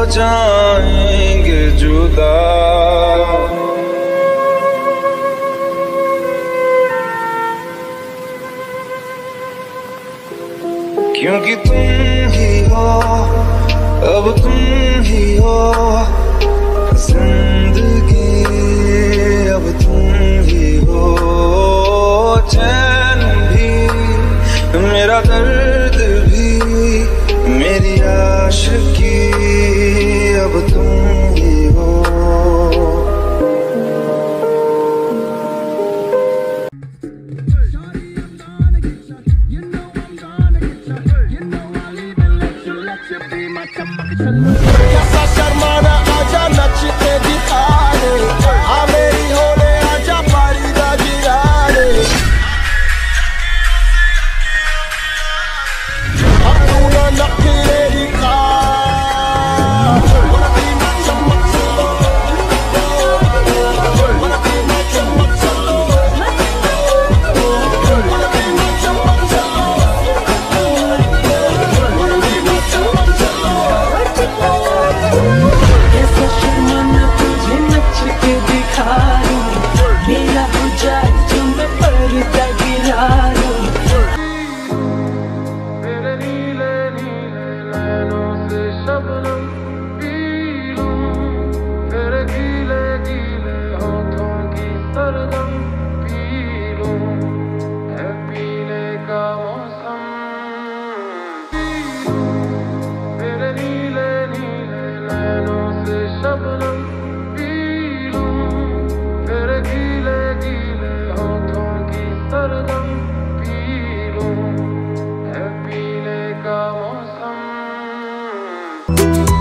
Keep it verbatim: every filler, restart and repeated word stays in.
जाएंगे जुदा। क्योंकि तुम ही हो, अब तुम ही हो जिंदगी, अब तुम ही हो चैन भी, मेरा दर्द भी, मेरी आशिकी, अब तुम ही हो। कैसा शर्माना आजा नचते दिखाने, आ मेरी होने आजा पारी दा गिराने। अब तू ना नखरे दिखा, wanna be my चमक चलो, wanna be my चमक चलो, wanna be my चमक चलो, wanna be my चमक चलो। कैसा शर्माना तुझे नच के दिखा दूं, मेरा हो जाए जो मैं पर्दा गिरा दूं। तेरे नीले नीले नैनों से शबनम पी लूं, तेरे गीले गीले होठों की सरगम पी लूं, है पीने का मौसम। तेरे नीले नीले नैनों से शबनम पी लूं, तेरे गीले गीले होठों की सरगम पी लूं, है पीने का मौसम।